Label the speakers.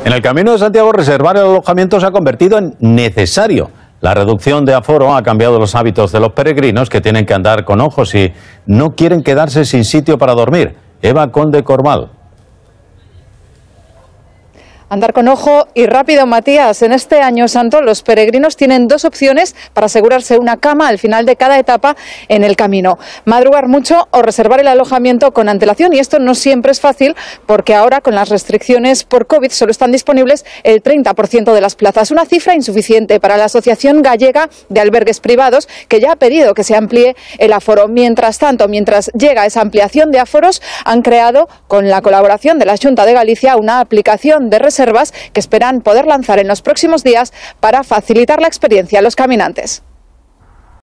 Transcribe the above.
Speaker 1: En el Camino de Santiago, reservar el alojamiento se ha convertido en necesario. La reducción de aforo ha cambiado los hábitos de los peregrinos, que tienen que andar con ojos y no quieren quedarse sin sitio para dormir. Eva Conde Cormal.
Speaker 2: Andar con ojo y rápido, Matías. En este Año Santo los peregrinos tienen dos opciones para asegurarse una cama al final de cada etapa en el camino. Madrugar mucho o reservar el alojamiento con antelación. Y esto no siempre es fácil porque ahora con las restricciones por COVID solo están disponibles el 30% de las plazas. Una cifra insuficiente para la Asociación Gallega de Albergues Privados, que ya ha pedido que se amplíe el aforo. Mientras tanto, mientras llega esa ampliación de aforos, han creado con la colaboración de la Xunta de Galicia una aplicación de reservas que esperan poder lanzar en los próximos días para facilitar la experiencia a los caminantes.